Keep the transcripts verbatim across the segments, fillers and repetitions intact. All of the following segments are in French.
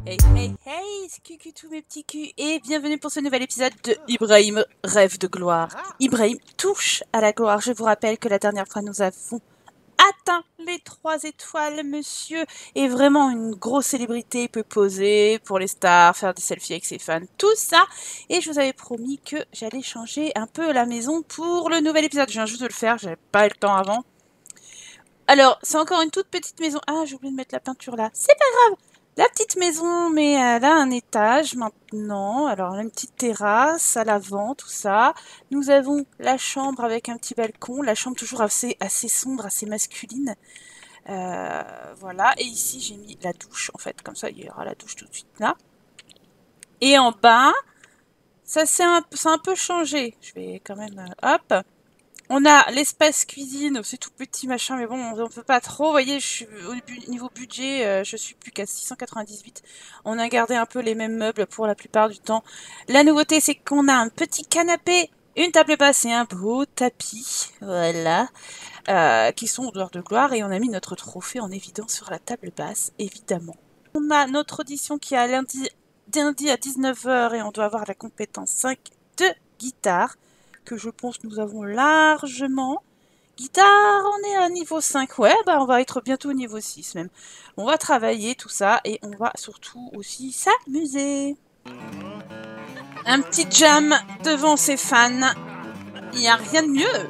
Hey hey hey, c'est Cucu tous mes petits culs et bienvenue pour ce nouvel épisode de Ibrahim rêve de gloire. Ibrahim touche à la gloire. Je vous rappelle que la dernière fois nous avons atteint les trois étoiles, monsieur, et vraiment une grosse célébrité peut poser pour les stars, faire des selfies avec ses fans, tout ça. Et je vous avais promis que j'allais changer un peu la maison pour le nouvel épisode. Je viens juste de le faire, j'avais pas eu le temps avant. Alors, c'est encore une toute petite maison. Ah, j'ai oublié de mettre la peinture là. C'est pas grave. La petite maison, mais elle a un étage maintenant. Alors, elle a une petite terrasse à l'avant, tout ça. Nous avons la chambre avec un petit balcon. La chambre toujours assez, assez sombre, assez masculine. Euh, voilà. Et ici, j'ai mis la douche, en fait. Comme ça, il y aura la douche tout de suite là. Et en bas, ça s'est un, un peu changé. Je vais quand même... Euh, hop. On a l'espace cuisine, c'est tout petit machin, mais bon, on ne peut pas trop. Vous voyez, je suis, au bu- niveau budget, euh, je suis plus qu'à six cent quatre-vingt-dix-huit. On a gardé un peu les mêmes meubles pour la plupart du temps. La nouveauté, c'est qu'on a un petit canapé, une table basse et un beau tapis, voilà, euh, qui sont odeur de gloire. Et on a mis notre trophée en évidence sur la table basse, évidemment. On a notre audition qui est à lundi, lundi à dix-neuf heures et on doit avoir la compétence cinq de guitare, que je pense que nous avons largement. Guitare, on est à niveau cinq. Ouais, bah on va être bientôt au niveau six même. On va travailler tout ça et on va surtout aussi s'amuser. Un petit jam devant ses fans. Il n'y a rien de mieux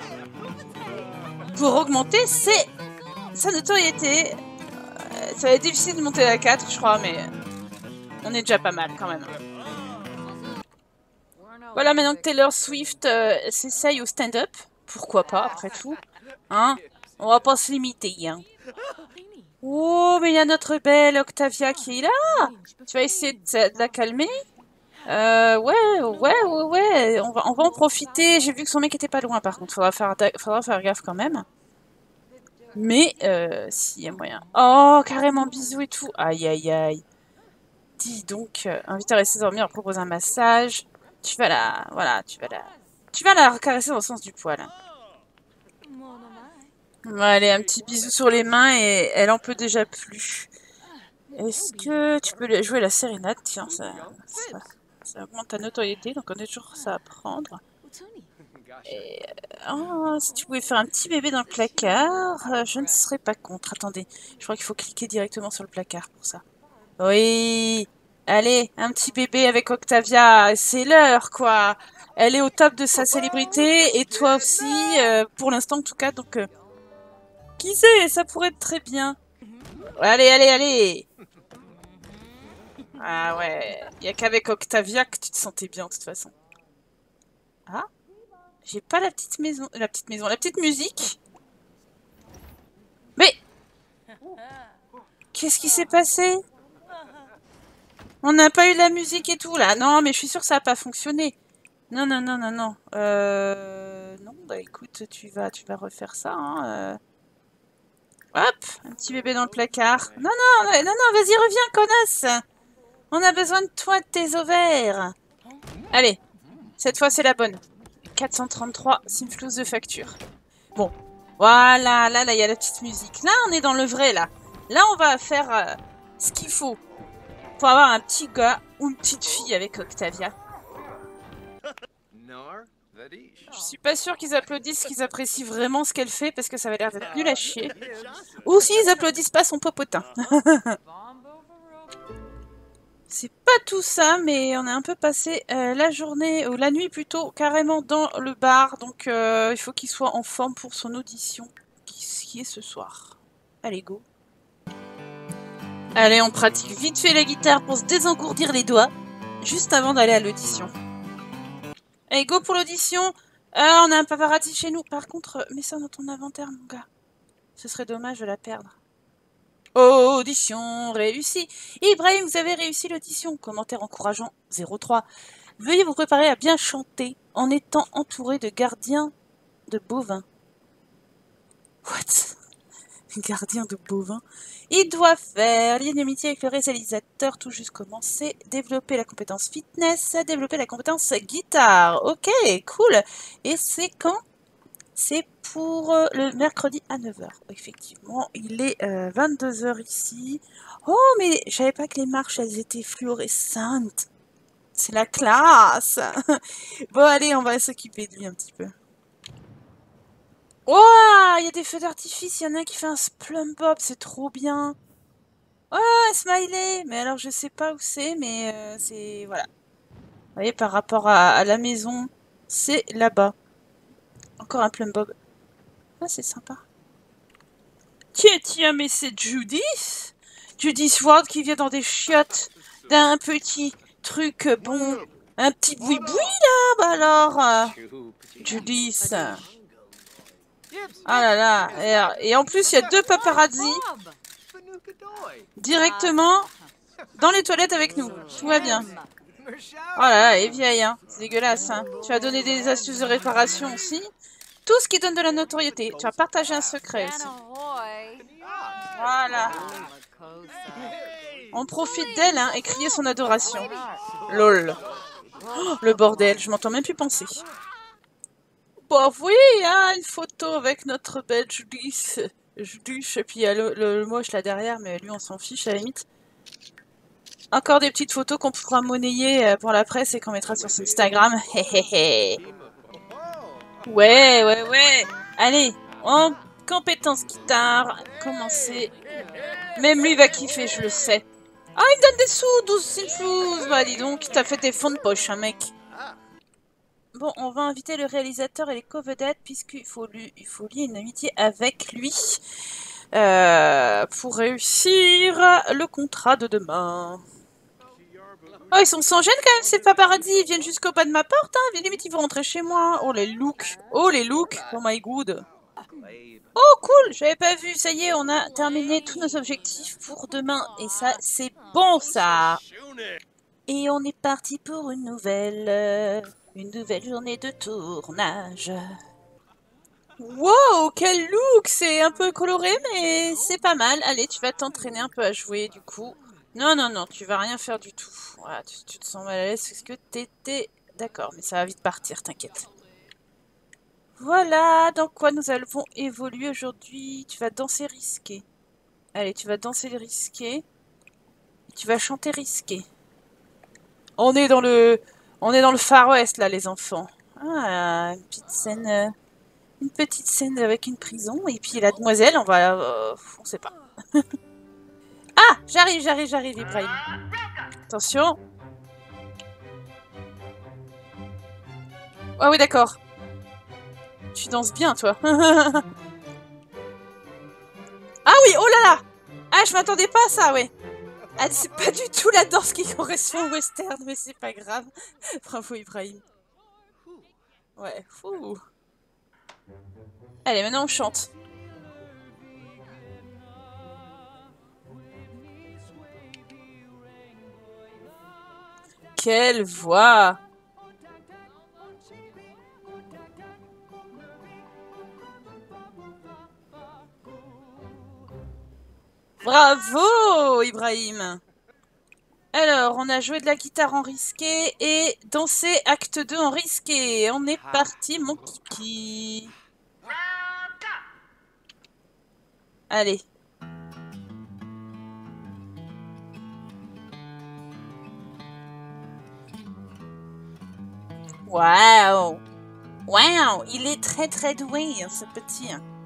pour augmenter ses... sa notoriété. Euh, ça va être difficile de monter à quatre, je crois, mais on est déjà pas mal quand même. Voilà, maintenant que Taylor Swift euh, s'essaye au stand-up, pourquoi pas, après tout, hein, on va pas se limiter, hein. Oh, mais il y a notre belle Octavia qui est là. Tu vas essayer de, de la calmer? Euh, ouais, ouais, ouais, ouais, on va, on va en profiter. J'ai vu que son mec était pas loin, par contre, faudra faire, faudra faire gaffe quand même. Mais, euh, s'il y a moyen. Oh, carrément, bisous et tout. Aïe, aïe, aïe. Dis donc, euh, invite à rester dormir, on propose un massage. Tu vas la... Voilà, tu vas la... Tu vas la caresser dans le sens du poil. Ouais, allez, un petit bisou sur les mains et elle en peut déjà plus. Est-ce que tu peux jouer la sérénade? Tiens, ça, ça, ça augmente ta notoriété, donc on a toujours ça à prendre. Et, oh, si tu pouvais faire un petit bébé dans le placard, euh, je ne serais pas contre. Attendez, je crois qu'il faut cliquer directement sur le placard pour ça. Oui, allez, un petit bébé avec Octavia, c'est l'heure, quoi. Elle est au top de sa célébrité, et toi aussi, euh, pour l'instant en tout cas, donc... Euh, qui sait, ça pourrait être très bien. Allez, allez, allez. Ah ouais, il n'y a qu'avec Octavia que tu te sentais bien, de toute façon. Ah, j'ai pas la petite maison, la petite maison, la petite musique. Mais... Qu'est-ce qui s'est passé? On n'a pas eu de la musique et tout, là. Non, mais je suis sûre que ça n'a pas fonctionné. Non, non, non, non, non. Euh... Non, bah écoute, tu vas, tu vas refaire ça, hein. Euh... Hop, un petit bébé dans le placard. Non, non, non, non, vas-y, reviens, connasse. On a besoin de toi, de tes ovaires. Allez, cette fois, c'est la bonne. quatre cent trente-trois, Simflouz de facture. Bon, voilà, là, là, il y a la petite musique. Là, on est dans le vrai, là. Là, on va faire euh, ce qu'il faut pour avoir un petit gars ou une petite fille avec Octavia. Je suis pas sûre qu'ils applaudissent, qu'ils apprécient vraiment ce qu'elle fait, parce que ça va l'air d'être nul à chier. Ou s'ils applaudissent pas son popotin. C'est pas tout ça, mais on a un peu passé euh, la journée, ou la nuit plutôt, carrément dans le bar. Donc euh, il faut qu'il soit en forme pour son audition, qui, qui est ce soir. Allez, go. Allez, on pratique vite fait la guitare pour se désengourdir les doigts, juste avant d'aller à l'audition. Allez, go pour l'audition. Euh, on a un paparazzi chez nous. Par contre, mets ça dans ton inventaire, mon gars. Ce serait dommage de la perdre. Audition réussie. Ibrahim, vous avez réussi l'audition. Commentaire encourageant zéro trois. Veuillez vous préparer à bien chanter en étant entouré de gardiens de bovins. What? Gardien de bovins. Il doit faire lien d'amitié avec le réalisateur, tout juste commencé. Développer la compétence fitness, développer la compétence guitare. Ok, cool. Et c'est quand? C'est pour euh, le mercredi à neuf heures. Effectivement, il est euh, vingt-deux heures ici. Oh, mais je savais pas que les marches, elles étaient fluorescentes. C'est la classe. Bon, allez, on va s'occuper de lui un petit peu. Oh, il y a des feux d'artifice. Il y en a un qui fait un Splum Bob. C'est trop bien. Oh, un smiley. Mais alors, je sais pas où c'est, mais euh, c'est... Voilà. Vous voyez, par rapport à, à la maison, c'est là-bas. Encore un Plum Bob. Ah, c'est sympa. Tiens, tiens, mais c'est Judith. Judith Ward qui vient dans des chiottes d'un petit truc, bon, un petit boui-boui, là. Bah alors, euh, Judith. Ah là là. Et, et en plus, il y a deux paparazzi directement dans les toilettes avec nous. Tout va bien. Oh là là, elle est vieille, hein. C'est dégueulasse, hein. Tu as donné des astuces de réparation aussi. Tout ce qui donne de la notoriété. Tu as partagé un secret aussi. Voilà. On profite d'elle, hein, et crier son adoration. Lol. Oh, le bordel, je m'entends même plus penser. Bah oui, hein, une photo avec notre belle Judith. Judith, et puis il y a le, le, le moche là derrière, mais lui on s'en fiche à la limite. Encore des petites photos qu'on pourra monnayer pour la presse et qu'on mettra sur son Instagram. Ouais, ouais, ouais. Allez, en compétence guitare, commencez. Même lui va kiffer, je le sais. Ah, il me donne des sous, douze sinflous. Bah dis donc, t'as fait tes fonds de poche, hein, mec. Bon, on va inviter le réalisateur et les co-vedettes, puisqu'il faut lui, il faut lier une amitié avec lui euh, pour réussir le contrat de demain. Oh, ils sont sans gêne quand même, ces paparazzi. Ils viennent jusqu'au pas de ma porte, hein. Limite, ils vont rentrer chez moi. Oh, les looks. Oh, les looks. Oh my god. Oh, cool. J'avais pas vu. Ça y est, on a terminé tous nos objectifs pour demain. Et ça, c'est bon, ça. Et on est parti pour une nouvelle... Une nouvelle journée de tournage. Wow, quel look. C'est un peu coloré, mais c'est pas mal. Allez, tu vas t'entraîner un peu à jouer, du coup. Non, non, non, tu vas rien faire du tout. Voilà, tu, tu te sens mal à l'aise parce que t'étais... D'accord, mais ça va vite partir, t'inquiète. Voilà, dans quoi nous allons évoluer aujourd'hui. Tu vas danser risqué. Allez, tu vas danser risqué. Tu vas chanter risqué. On est dans le... On est dans le Far West, là, les enfants. Ah, une petite scène... euh, Une petite scène avec une prison. Et puis la demoiselle, on va... euh, on sait pas. Ah, j'arrive, j'arrive, j'arrive, Ibrahim. Attention. Ah oui, d'accord. Tu danses bien, toi. Ah oui, oh là là. Ah, je m'attendais pas à ça, ouais. Ah, c'est pas du tout la danse qui correspond au western, mais c'est pas grave. Bravo, Ibrahim. Ouais, fou. Allez, maintenant on chante. Quelle voix! Bravo, Ibrahim! Alors, on a joué de la guitare en risqué et dansé acte deux en risqué. On est parti, mon kiki. Allez. Waouh! Waouh! Il est très très doué, hein, ce petit.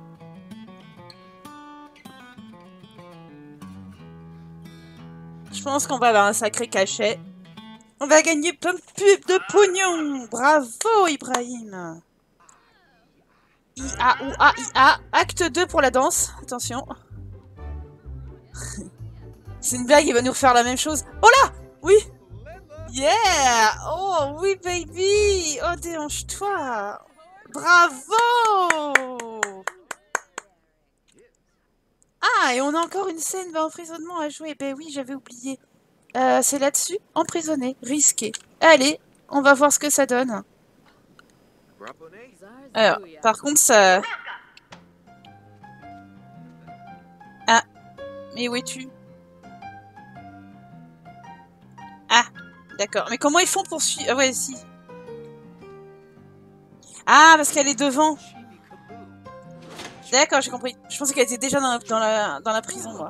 Je pense qu'on va avoir un sacré cachet. On va gagner plein de pubs de pognon. Bravo, Ibrahim. I A ou A I A. Acte deux pour la danse. Attention. C'est une blague, il va nous refaire la même chose. Oh là! Oui! Yeah! Oh oui, baby! Oh, déhanche-toi! Bravo! Ah, et on a encore une scène d'emprisonnement à jouer. Ben oui, j'avais oublié. Euh, c'est là-dessus. Emprisonné. Risqué. Allez, on va voir ce que ça donne. Alors, par contre, ça... Ah. Mais où es-tu? Ah. D'accord. Mais comment ils font pour suivre? Ah ouais, si. Ah, parce qu'elle est devant. D'accord, j'ai compris. Je pensais qu'elle était déjà dans la, dans la, dans la prison, moi.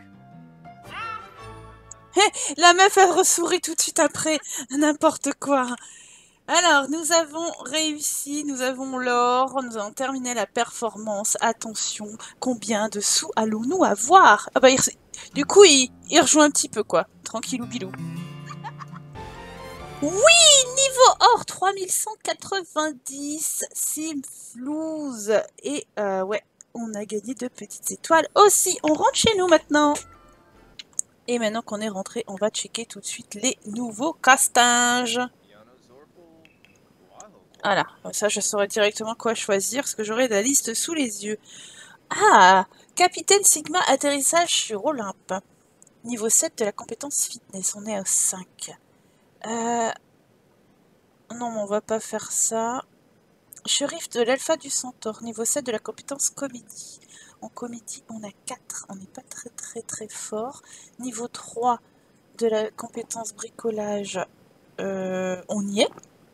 Hé, la meuf, elle ressourit tout de suite après. N'importe quoi. Alors, nous avons réussi, nous avons l'or, nous avons terminé la performance. Attention, combien de sous allons-nous avoir? Ah bah, il, du coup, il, il rejoue un petit peu, quoi. Tranquillou bilou. Oui, niveau or, trois mille cent quatre-vingt-dix, Simflouz. Et euh, ouais, on a gagné deux petites étoiles aussi. On rentre chez nous maintenant. Et maintenant qu'on est rentré, on va checker tout de suite les nouveaux castings. Voilà, ça je saurais directement quoi choisir, parce que j'aurai la liste sous les yeux. Ah, Capitaine Sigma atterrissage sur Olympe. Niveau sept de la compétence fitness, on est à cinq. Euh... Non, mais on va pas faire ça. Shérif de l'Alpha du Centaure, niveau sept de la compétence comédie. En comédie, on a quatre, on n'est pas très très très fort. Niveau trois de la compétence bricolage, euh, on y est.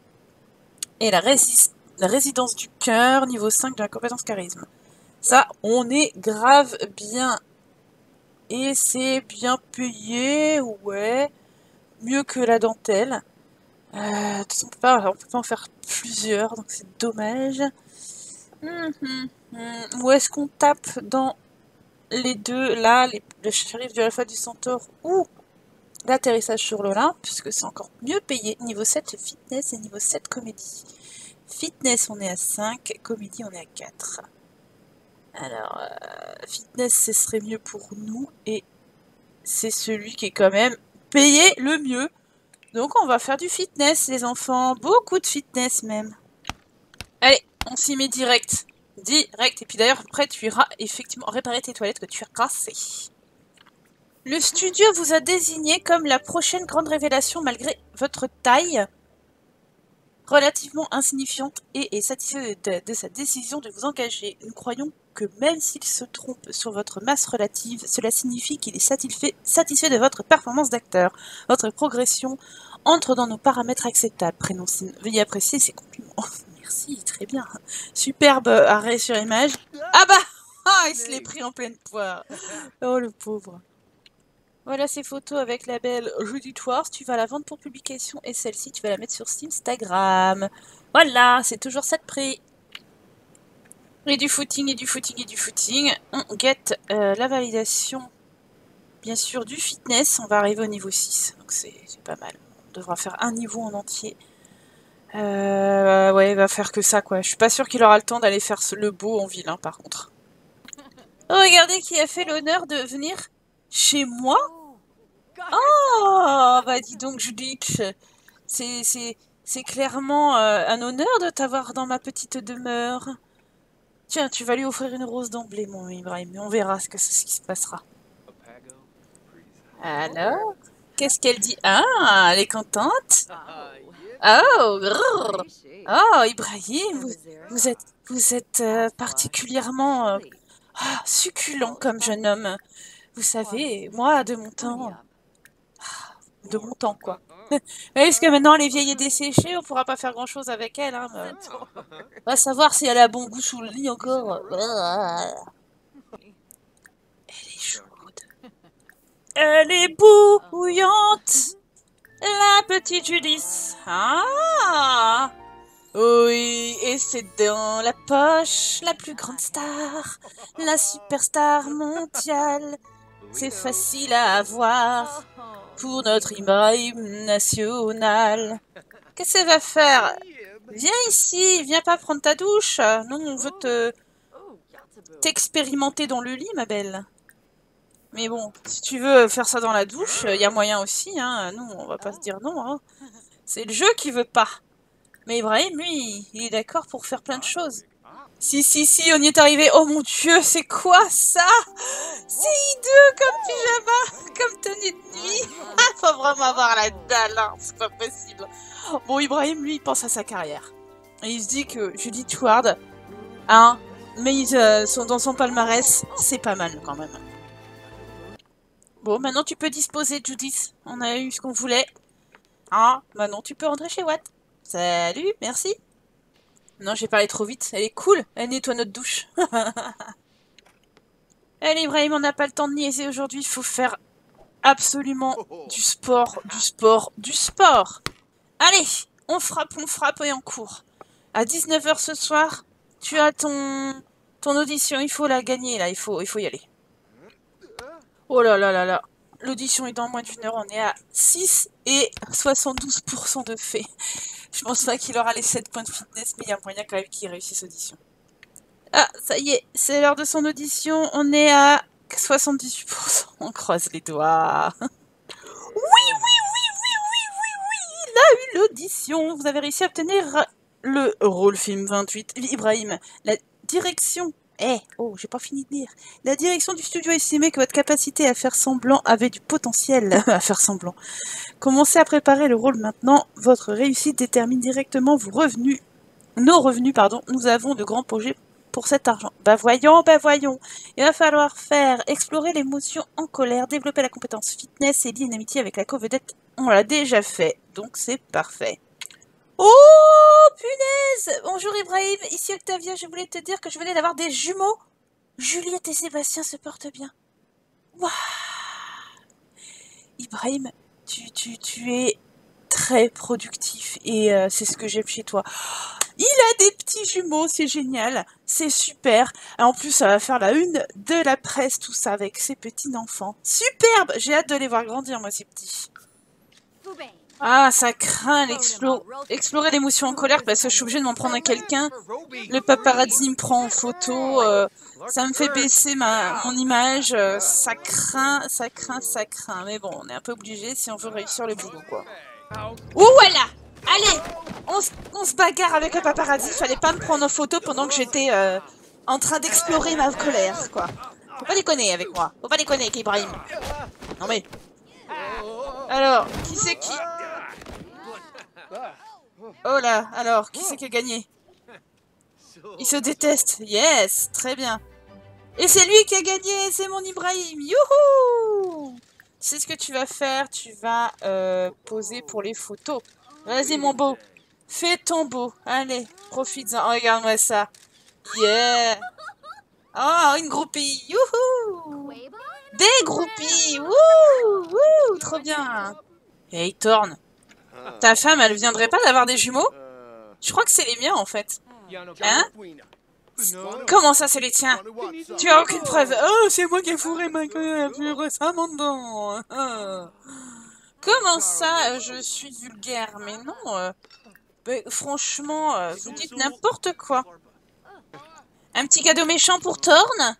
Et la, rési la résidence du cœur, niveau cinq de la compétence charisme. Ça, on est grave bien. Et c'est bien payé, ouais. Mieux que la dentelle. Euh, de toute façon, on peut pas, on peut pas en faire plusieurs, donc c'est dommage. Hum, hum, hum. Où est-ce qu'on tape dans les deux, là, les, le shérif de l'Alpha du Centaure ou l'atterrissage sur l'Olympe, puisque c'est encore mieux payé. Niveau sept fitness et niveau sept comédie. Fitness, on est à cinq, comédie, on est à quatre. Alors, euh, fitness, ce serait mieux pour nous, et c'est celui qui est quand même payé le mieux. Donc, on va faire du fitness, les enfants. Beaucoup de fitness, même. Allez, on s'y met direct. Direct. Et puis d'ailleurs, après, tu iras effectivement réparer tes toilettes que tu as cassées. Le studio vous a désigné comme la prochaine grande révélation malgré votre taille relativement insignifiante et est satisfait de, de sa décision de vous engager. Nous croyons que même s'il se trompe sur votre masse relative, cela signifie qu'il est satisfait, satisfait de votre performance d'acteur. Votre progression entre dans nos paramètres acceptables. Prénom, veuillez apprécier ces compliments. Oh, merci, très bien. Superbe arrêt sur image. Ah bah ah, il se l'est pris en pleine poire. Oh le pauvre. Voilà ces photos avec la belle Judith Wars. Tu vas la vendre pour publication et celle-ci, tu vas la mettre sur Instagram. Voilà, c'est toujours ça de prix. Et du footing, et du footing, et du footing. On get euh, la validation, bien sûr, du fitness. On va arriver au niveau six, donc c'est pas mal. On devra faire un niveau en entier. Euh, ouais, il va faire que ça, quoi. Je suis pas sûre qu'il aura le temps d'aller faire le beau en ville, hein, par contre. Oh, regardez qui a fait l'honneur de venir chez moi. Oh, bah dis donc Judith, c'est clairement euh, un honneur de t'avoir dans ma petite demeure. Tiens, tu vas lui offrir une rose d'emblée, mon Ibrahim, mais on verra ce, que, ce qui se passera. Alors, qu'est-ce qu'elle dit? Ah, elle est contente? Oh, grrr. Oh, Ibrahim, vous, vous êtes, vous êtes euh, particulièrement euh, ah, succulent comme jeune homme. Vous savez, moi, de mon temps... de mon temps, quoi. Est-ce que maintenant elle est vieille et desséchée, on pourra pas faire grand chose avec elle, hein. Mais... on va savoir si elle a bon goût sous le lit encore. Elle est chaude. Elle est bouillante. La petite Judith. Ah! Oui, et c'est dans la poche, la plus grande star, la superstar mondiale. C'est facile à avoir pour notre Ibrahim national. Qu'est-ce qu'elle va faire? Viens ici, viens pas prendre ta douche. Non, on veut te t'expérimenter dans le lit, ma belle. Mais bon, si tu veux faire ça dans la douche, il y a moyen aussi, hein. Nous, on va pas se dire non, hein. C'est le jeu qui veut pas. Mais Ibrahim, lui, il est d'accord pour faire plein de choses. Si, si, si, on y est arrivé. Oh mon Dieu, c'est quoi ça? C'est hideux comme pyjama, comme tenue de nuit. Faut vraiment avoir la dalle, hein. C'est pas possible. Bon, Ibrahim, lui, il pense à sa carrière. Et il se dit que Judith Ward, hein, mais euh, son, dans son palmarès, c'est pas mal quand même. Bon, maintenant tu peux disposer, Judith. On a eu ce qu'on voulait. Hein, maintenant tu peux rentrer chez Watt. Salut, merci. Non, j'ai parlé trop vite. Elle est cool. Elle nettoie notre douche. Allez, Ibrahim, on n'a pas le temps de niaiser aujourd'hui. Il faut faire absolument du sport, du sport, du sport. Allez, on frappe, on frappe et on court. À dix-neuf heures ce soir, tu as ton, ton audition. Il faut la gagner, là. Il faut, il faut y aller. Oh là là là là. L'audition est dans moins d'une heure. On est à six et soixante-douze pour cent de fait. Je pense pas qu'il aura les sept points de fitness, mais il y a moyen quand même qu'il réussisse l'audition. Ah, ça y est, c'est l'heure de son audition. On est à soixante-dix-huit pour cent. On croise les doigts. Oui, oui, oui, oui, oui, oui, oui. Il a eu l'audition. Vous avez réussi à obtenir le rôle film vingt-huit. Ibrahim, la direction... Eh, oh, j'ai pas fini de dire. La direction du studio estimait que votre capacité à faire semblant avait du potentiel à faire semblant. Commencez à préparer le rôle maintenant. Votre réussite détermine directement vos revenus. Nos revenus, pardon. Nous avons de grands projets pour cet argent. Bah voyons, bah voyons. Il va falloir faire explorer l'émotion en colère, développer la compétence fitness et lier une amitié avec la co-vedette. On l'a déjà fait, donc c'est parfait. Oh, punaise! Bonjour Ibrahim, ici Octavia, je voulais te dire que je venais d'avoir des jumeaux. Juliette et Sébastien se portent bien. Waouh! Ibrahim, tu, tu, tu es très productif et euh, c'est ce que j'aime chez toi. Il a des petits jumeaux, c'est génial, c'est super. En plus, ça va faire la une de la presse, tout ça, avec ses petits enfants. Superbe! J'ai hâte de les voir grandir, moi, ces petits. Ah, ça craint l'explo... explorer l'émotion en colère parce que je suis obligée de m'en prendre à quelqu'un. Le paparazzi me prend en photo, euh, ça me fait baisser ma mon image. Euh, ça craint, ça craint, ça craint. Mais bon, on est un peu obligé si on veut réussir le boulot, quoi. Ouh, voilà! Allez! On, on se bagarre avec le paparazzi. Fallait pas me prendre en photo pendant que j'étais euh, en train d'explorer ma colère, quoi. Faut pas déconner avec moi. Faut pas déconner avec Ibrahim. Non mais... Alors, qui c'est qui... Oh là, alors, qui c'est qui a gagné? Il se déteste. Yes, très bien. Et c'est lui qui a gagné, c'est mon Ibrahim. Youhou! Tu sais ce que tu vas faire? Tu vas euh, poser pour les photos. Vas-y, mon beau. Fais ton beau. Allez, profites-en. Oh, regarde-moi ça. Yeah! Oh, une groupie. Youhou! Des groupies. Wouh! Wouh! Trop bien. Hey, Thorn. Ta femme, elle viendrait pas d'avoir des jumeaux? Je crois que c'est les miens, en fait. Hein? Comment ça, c'est les tiens? Tu as aucune preuve? Oh, c'est moi qui ai fourré ma gueule récemment dedans. Comment ça, je suis vulgaire? Mais non. Euh, mais franchement, euh, vous dites n'importe quoi. Un petit cadeau méchant pour Thorn?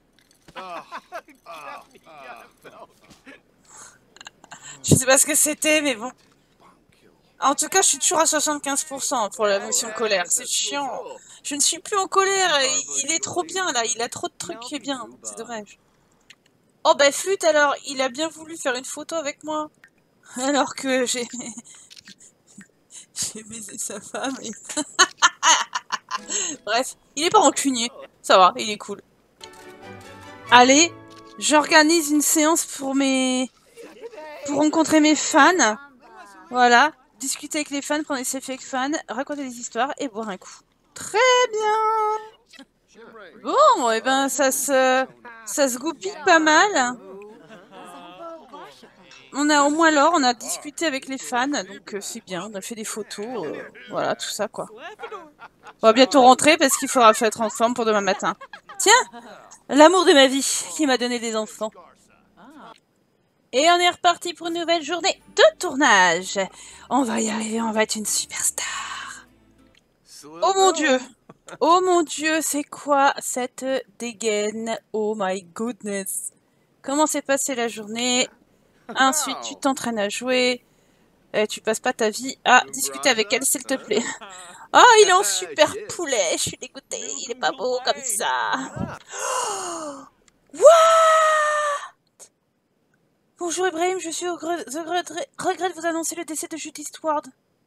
Je sais pas ce que c'était, mais bon. En tout cas, je suis toujours à soixante-quinze pour cent pour la motion colère. C'est chiant. Je ne suis plus en colère. Il est trop bien, là. Il a trop de trucs qui est bien. C'est dommage. Oh, bah, flûte, alors. Il a bien voulu faire une photo avec moi. Alors que j'ai... j'ai baisé sa femme. Et... Bref, il est pas rancunier. Ça va, il est cool. Allez, j'organise une séance pour mes... pour rencontrer mes fans. Voilà. Discuter avec les fans, prendre des selfies avec fans, raconter des histoires et boire un coup. Très bien. Bon, et eh ben ça se ça se goupille pas mal. On a au moins l'or, on a discuté avec les fans, donc euh, c'est bien. On a fait des photos, euh, voilà, tout ça quoi. On va bientôt rentrer parce qu'il faudra être en forme pour demain matin. Tiens, l'amour de ma vie qui m'a donné des enfants. Et on est reparti pour une nouvelle journée de tournage. On va y arriver, on va être une superstar. Oh mon dieu. Oh mon dieu, c'est quoi cette dégaine? Oh my goodness. Comment s'est passée la journée? Ensuite, tu t'entraînes à jouer. Et tu passes pas ta vie à discuter avec elle, s'il te plaît. Oh, il est en super poulet. Je suis dégoûtée. Il est pas beau comme ça. What? Bonjour Ibrahim, je suis au regret de vous annoncer le décès de Judith Ward.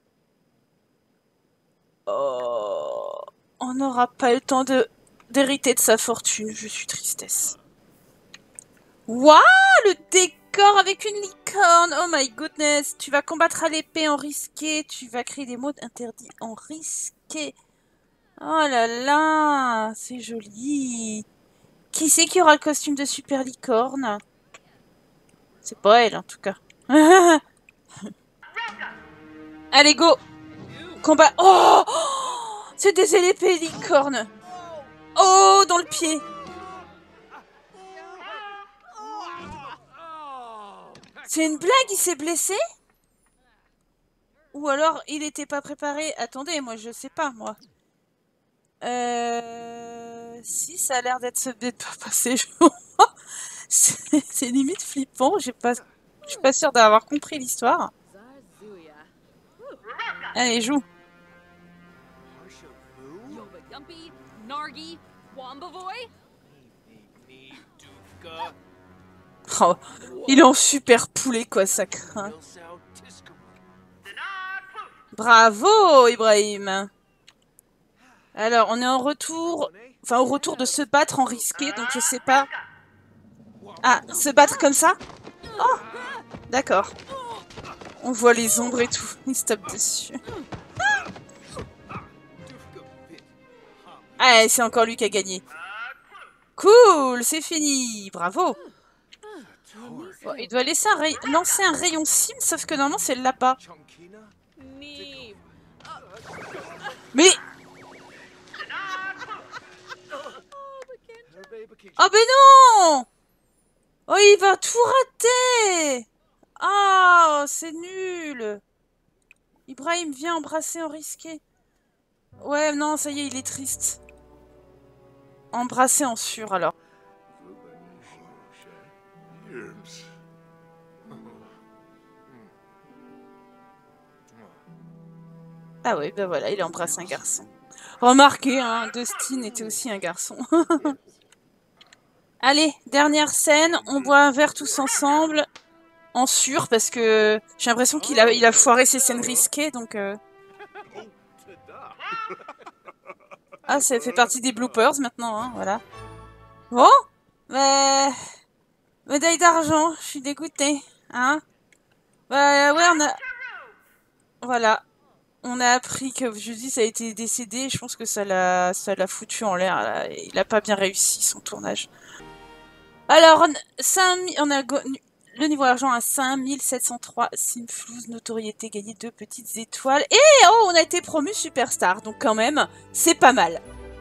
Oh, on n'aura pas le temps de d'hériter de sa fortune, je suis tristesse. Waouh, le décor avec une licorne, oh my goodness. Tu vas combattre à l'épée en risqué, tu vas créer des mots interdits en risqué. Oh là là, c'est joli. Qui c'est qui aura le costume de super licorne? C'est pas elle, en tout cas. Allez, go! Combat! Oh! C'est des épées licornes! Oh, dans le pied! C'est une blague, il s'est blessé? Ou alors, il était pas préparé? Attendez, moi, je sais pas, moi. Euh... Si, ça a l'air d'être ce de pas passer. C'est limite flippant, j'ai pas... je suis pas sûre d'avoir compris l'histoire. Allez, joue. Oh, il est en super poulet, quoi, ça craint. Bravo, Ibrahim. Alors, on est en retour... Enfin, au retour de se battre en risqué, donc je sais pas... Ah, se battre comme ça? Oh, d'accord. On voit les ombres et tout. Il se tape dessus. Ah, c'est encore lui qui a gagné. Cool, c'est fini. Bravo. Bon, il doit laisser un ray... lancer un rayon sim, sauf que normalement c'est là-bas. Mais... Oh ben non! Oh, il va tout rater! Ah, c'est nul! Ibrahim, viens embrasser en risqué. Ouais, non, ça y est, il est triste. Embrasser en sûr, alors. Ah ouais, ben voilà, il a embrassé un garçon. Remarquez, hein, Dustin était aussi un garçon. Allez, dernière scène, on boit un verre tous ensemble. En sûr, parce que j'ai l'impression qu'il a, il a foiré ses scènes risquées, donc... Euh... Ah, ça fait partie des bloopers maintenant, hein, voilà. Bon, bah... médaille d'argent, je suis dégoûtée, hein. Bah ouais, on a... Voilà. On a appris que Judith a été décédée, je pense que ça l'a ça l'a foutu en l'air, il a pas bien réussi son tournage. Alors, cinq mille, on a le niveau argent à cinq mille sept cent trois, Simflouz, notoriété, gagné deux petites étoiles. Et oh, on a été promu superstar, donc quand même, c'est pas mal.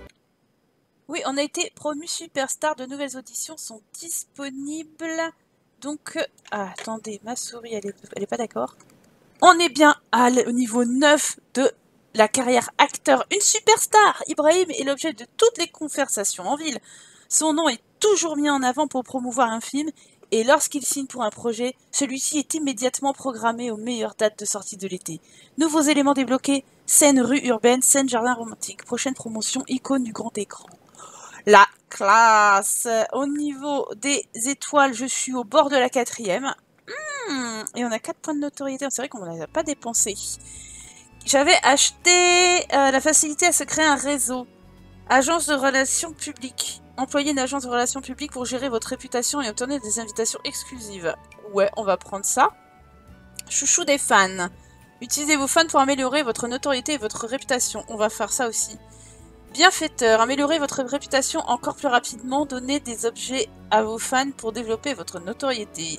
Oui, on a été promu superstar, de nouvelles auditions sont disponibles. Donc, euh, ah, attendez, ma souris, elle est, elle est pas d'accord. On est bien à, au niveau neuf de la carrière acteur. Une superstar, Ibrahim est l'objet de toutes les conversations en ville. Son nom est toujours mis en avant pour promouvoir un film, et lorsqu'il signe pour un projet, celui-ci est immédiatement programmé aux meilleures dates de sortie de l'été. Nouveaux éléments débloqués, scène rue urbaine, scène jardin romantique, prochaine promotion, icône du grand écran. La classe. Au niveau des étoiles, je suis au bord de la quatrième. Hmm, et on a quatre points de notoriété, c'est vrai qu'on ne les a pas dépensés. J'avais acheté euh, la facilité à se créer un réseau. Agence de relations publiques. Employez une agence de relations publiques pour gérer votre réputation et obtenir des invitations exclusives. Ouais, on va prendre ça. Chouchou des fans. Utilisez vos fans pour améliorer votre notoriété et votre réputation. On va faire ça aussi. Bienfaiteur. Améliorez votre réputation encore plus rapidement. Donnez des objets à vos fans pour développer votre notoriété.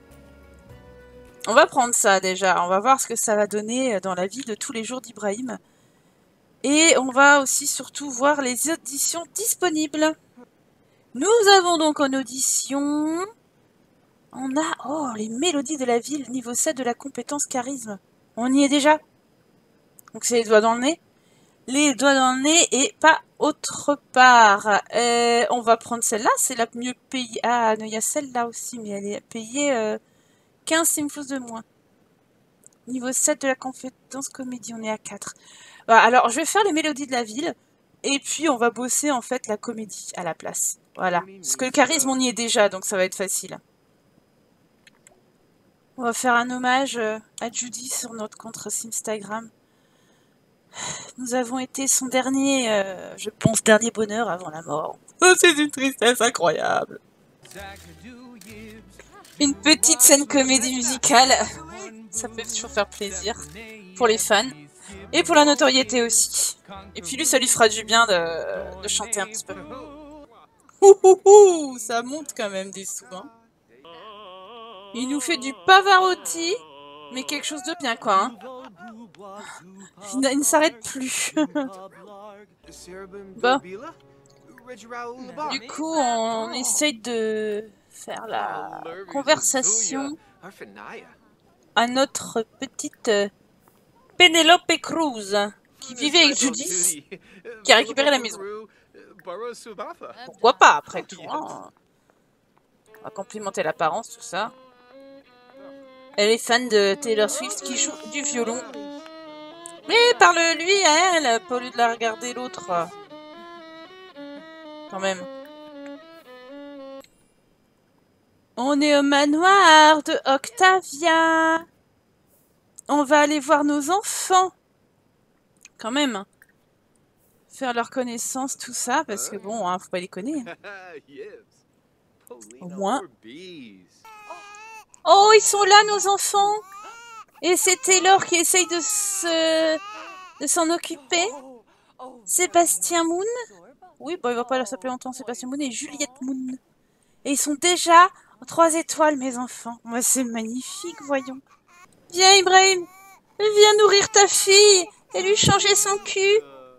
On va prendre ça déjà, on va voir ce que ça va donner dans la vie de tous les jours d'Ibrahim. Et on va aussi surtout voir les auditions disponibles. Nous avons donc en audition... On a... Oh, les mélodies de la ville, niveau sept de la compétence charisme. On y est déjà. Donc c'est les doigts dans le nez. Les doigts dans le nez et pas autre part. Euh, on va prendre celle-là, c'est la mieux payée. Ah, non, il y a celle-là aussi, mais elle est payée... Euh... quinze Simflouz de moins. Niveau sept de la compétence comédie, on est à quatre. Bah, alors, je vais faire les mélodies de la ville. Et puis, on va bosser, en fait, la comédie à la place. Voilà. Parce que le charisme, on y est déjà, donc ça va être facile. On va faire un hommage à Judy sur notre compte Simstagram. Nous avons été son dernier, euh, je pense, dernier bonheur avant la mort. Oh, c'est une tristesse incroyable. Une petite scène comédie musicale. Ça peut toujours faire plaisir pour les fans. Et pour la notoriété aussi. Et puis lui, ça lui fera du bien de, de chanter un petit peu. Ouh, ouh, ouh, ça monte quand même des sous. Hein. Il nous fait du Pavarotti, mais quelque chose de bien, quoi. Hein. Il, il ne s'arrête plus. Bon. Du coup, on essaye de faire la conversation à notre petite Penelope Cruz, qui vivait avec Judith, qui a récupéré la maison. Pourquoi pas, après tout. Hein. On va complimenter l'apparence, tout ça. Elle est fan de Taylor Swift qui joue du violon. Mais parle-lui à elle, pas au lieu de la regarder l'autre. Quand même. On est au manoir de Octavia. On va aller voir nos enfants. Quand même. Faire leur connaissance, tout ça, parce que bon, hein, faut pas les connaître. Au moins. Oh, ils sont là, nos enfants. Et c'est Taylor qui essaye de se... de s'en occuper. Sébastien Moon. Oui, bon, il va pas s'appeler longtemps Sébastien Moon et Juliette Moon. Et ils sont déjà en trois étoiles, mes enfants. Moi, c'est magnifique, voyons. Viens, Ibrahim. Viens nourrir ta fille et lui changer son cul.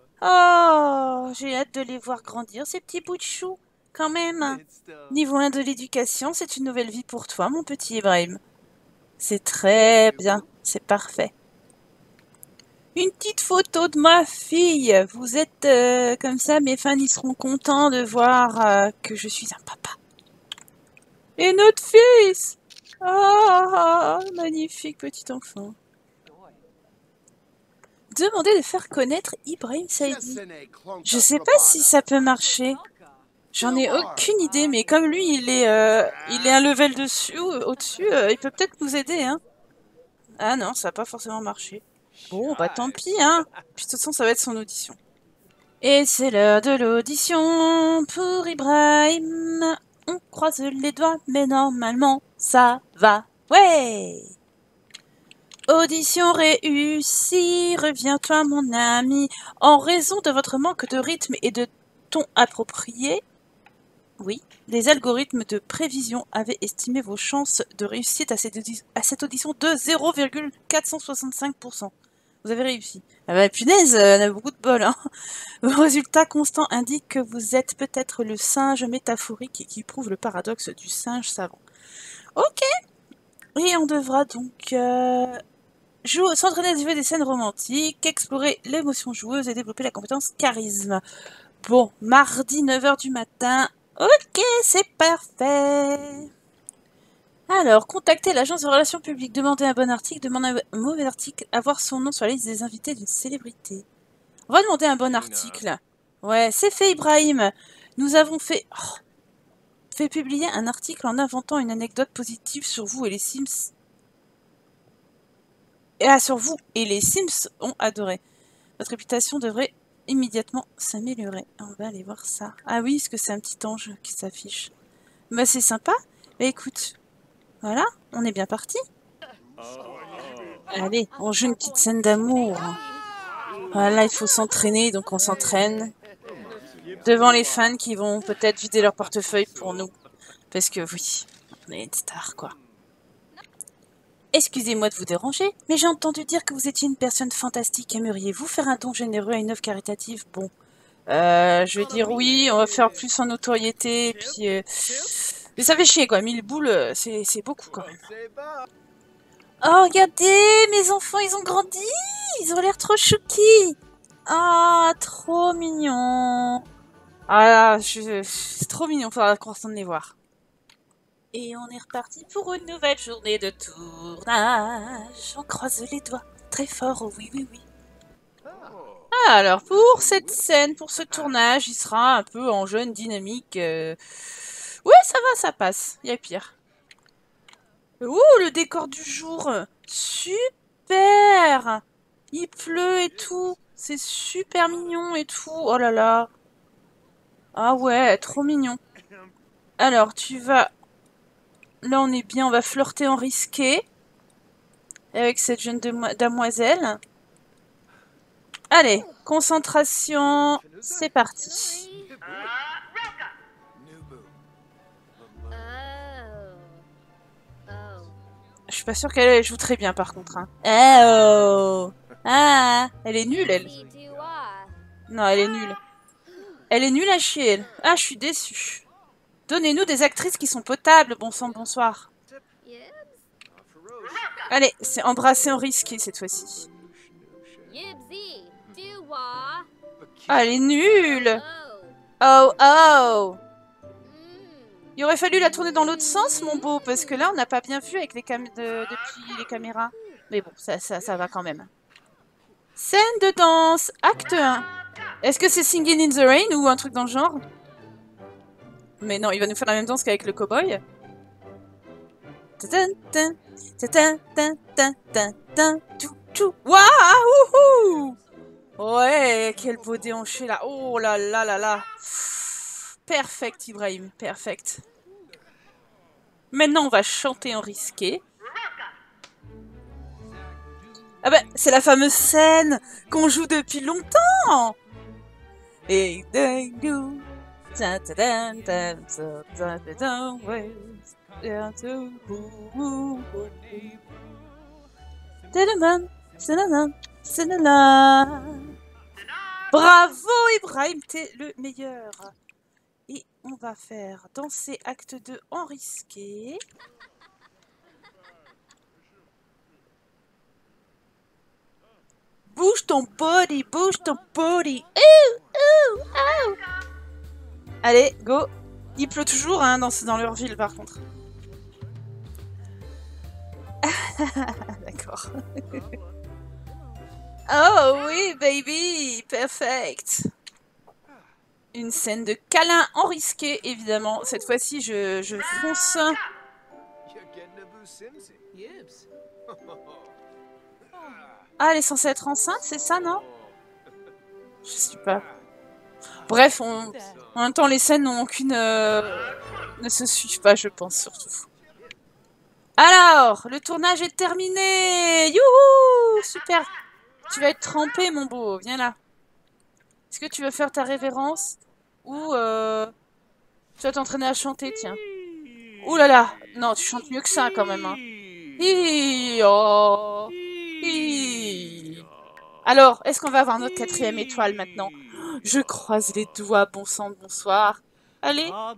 Oh, j'ai hâte de les voir grandir, ces petits bouts de chou. Quand même. Niveau un de l'éducation, c'est une nouvelle vie pour toi, mon petit Ibrahim. C'est très bien. C'est parfait. Une petite photo de ma fille. Vous êtes euh, comme ça, mes fans, ils seront contents de voir euh, que je suis un papa. Et notre fils. Ah, oh, magnifique petit enfant. Demandez de faire connaître Ibrahim Saidi. Je sais pas si ça peut marcher. J'en ai aucune idée, mais comme lui, il est, euh, il est un level dessus, au-dessus, euh, il peut peut-être nous aider, hein. Ah non, ça n'a pas forcément marché. Bon, bah tant pis, hein. Puis de toute façon, ça va être son audition. Et c'est l'heure de l'audition pour Ibrahim. On croise les doigts, mais normalement, ça va. Ouais! Audition réussie, reviens-toi mon ami. En raison de votre manque de rythme et de ton approprié, oui, les algorithmes de prévision avaient estimé vos chances de réussite à cette, audi à cette audition de zéro virgule quatre cent soixante-cinq pour cent. Vous avez réussi. Ah bah punaise, on a beaucoup de bol. Hein. Vos résultats constants indiquent que vous êtes peut-être le singe métaphorique qui prouve le paradoxe du singe savant. Ok. Et on devra donc... Euh... s'entraîner à jouer des scènes romantiques, explorer l'émotion joueuse et développer la compétence charisme. Bon, mardi neuf heures du matin. Ok, c'est parfait. Alors, contacter l'agence de relations publiques, demander un bon article, demander un mauvais article, avoir son nom sur la liste des invités d'une célébrité. On va demander un bon article. Ouais, c'est fait, Ibrahim. Nous avons fait... Oh, fait publier un article en inventant une anecdote positive sur vous et les Sims. Et ah, sur vous et les Sims ont adoré. Votre réputation devrait immédiatement s'améliorer. On va aller voir ça. Ah oui, est-ce que c'est un petit ange qui s'affiche? Bah c'est sympa. Bah écoute, voilà, on est bien parti. Allez, on joue une petite scène d'amour. Voilà, il faut s'entraîner, donc on s'entraîne. Devant les fans qui vont peut-être vider leur portefeuille pour nous. Parce que oui, on est une star, quoi. Excusez-moi de vous déranger, mais j'ai entendu dire que vous étiez une personne fantastique. Aimeriez-vous faire un don généreux à une œuvre caritative? Bon, euh, je vais dire oui, on va faire plus en notoriété, et puis... Euh... Mais ça fait chier, quoi, mille boules, c'est beaucoup, quand même. Oh, regardez, mes enfants, ils ont grandi. Ils ont l'air trop chouki. Ah, trop mignon. Ah, c'est trop mignon, faudra qu'on retourne les voir. Et on est reparti pour une nouvelle journée de tournage. On croise les doigts très fort, oh oui, oui, oui. Ah, alors, pour cette scène, pour ce tournage, il sera un peu en jeune, dynamique. Euh... Ouais, ça va, ça passe. Il y a pire. Ouh, le décor du jour. Super. Il pleut et tout. C'est super mignon et tout. Oh là là. Ah ouais, trop mignon. Alors, tu vas... Là, on est bien. On va flirter en risqué. Avec cette jeune demoiselle. Allez, concentration, c'est parti. Je suis pas sûre qu'elle joue très bien par contre. Hein. Oh. Ah, elle est nulle, elle. Non, elle est nulle. Elle est nulle à chier, elle. Ah, je suis déçue. Donnez-nous des actrices qui sont potables, bon sang, bonsoir. Allez, c'est embrasser en risqué cette fois-ci. Ah, elle est nulle. Oh, oh. Il aurait fallu la tourner dans l'autre sens, mon beau, parce que là, on n'a pas bien vu avec les cam de, depuis les caméras. Mais bon, ça, ça, ça va quand même. Scène de danse, acte un. Est-ce que c'est Singing in the Rain ou un truc dans le genre? Mais non, il va nous faire la même danse qu'avec le cowboy. Waouh! Ouais, quel beau déhanché là. Oh là là là là. Perfect, Ibrahim, perfect. Maintenant, on va chanter en risqué. Ah bah, c'est la fameuse scène qu'on joue depuis longtemps. Et nous. Bravo Ibrahim, t'es le meilleur. Et on va faire danser acte deux en risqué. Bouge ton body, bouge ton body. Ouh, ouh, ouh. Allez, go. Il pleut toujours hein, dans, dans leur ville par contre. D'accord. Oh oui, baby, perfect. Une scène de câlin en risqué, évidemment. Cette fois-ci, je, je fonce. Ah, elle est censée être enceinte, c'est ça, non? Je sais pas. Bref, on... en même temps, les scènes n'ont aucune... Euh... ne se suivent pas, je pense, surtout. Alors, le tournage est terminé. Youhou! Super. Tu vas être trempé, mon beau. Viens là. Est-ce que tu veux faire ta révérence? Ou euh... tu vas t'entraîner à chanter, tiens. Ouh là là. Non, tu chantes mieux que ça, quand même. Hein. Hi, oh. Hi. Alors, est-ce qu'on va avoir notre quatrième étoile maintenant? Je croise les doigts, bon sang, bonsoir. Allez. Oh,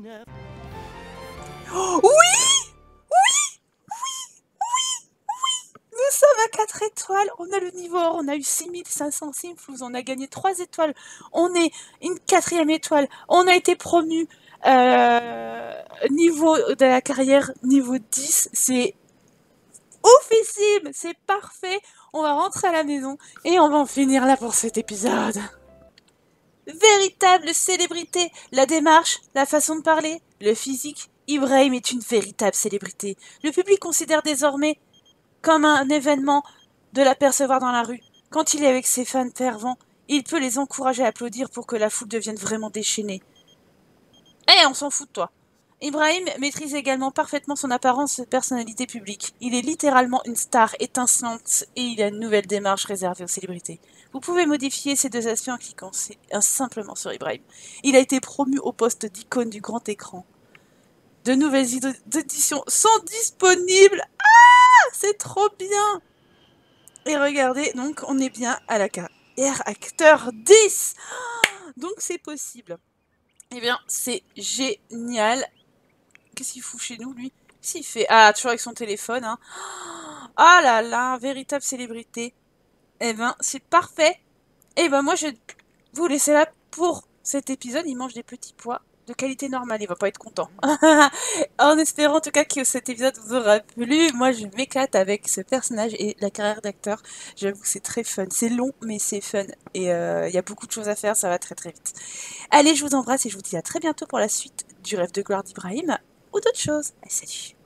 oui! Oui! Oui! Oui! Oui! Nous sommes à quatre étoiles. On a le niveau or. On a eu six mille cinq cents simflouz. On a gagné trois étoiles. On est une quatrième étoile. On a été promu euh, niveau de la carrière niveau dix. C'est oufissime. C'est parfait. On va rentrer à la maison et on va en finir là pour cet épisode. Véritable célébrité, la démarche, la façon de parler, le physique, Ibrahim est une véritable célébrité. Le public considère désormais comme un événement de l'apercevoir dans la rue. Quand il est avec ses fans fervents, il peut les encourager à applaudir pour que la foule devienne vraiment déchaînée. Eh, on s'en fout de toi. Ibrahim maîtrise également parfaitement son apparence et personnalité publique. Il est littéralement une star étincelante et il a une nouvelle démarche réservée aux célébrités. Vous pouvez modifier ces deux aspects en cliquant simplement sur Ibrahim. Il a été promu au poste d'icône du grand écran. De nouvelles éditions sont disponibles. Ah, c'est trop bien. Et regardez, donc on est bien à la carrière acteur dix. Donc c'est possible. Eh bien, c'est génial. Qu'est-ce qu'il fout chez nous, lui? S'il fait... Ah, toujours avec son téléphone. Hein. Ah là là, véritable célébrité. Eh ben, c'est parfait. Eh ben, moi, je vais vous laisser là pour cet épisode. Il mange des petits pois de qualité normale. Il va pas être content. En espérant en tout cas que cet épisode vous aura plu. Moi, je m'éclate avec ce personnage et la carrière d'acteur. J'avoue que c'est très fun. C'est long, mais c'est fun. Et il euh, y a beaucoup de choses à faire. Ça va très très vite. Allez, je vous embrasse et je vous dis à très bientôt pour la suite du rêve de gloire d'Ibrahim ou d'autres choses. Allez, salut.